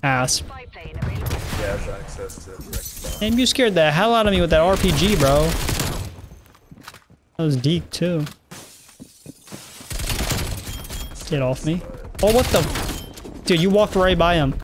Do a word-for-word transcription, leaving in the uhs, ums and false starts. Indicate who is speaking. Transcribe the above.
Speaker 1: Ass.
Speaker 2: Yeah, has access to direct.
Speaker 1: And you scared the hell out of me with that R P G, bro. That was deep too. Get off me. Oh, what the? Dude, you walked right by him.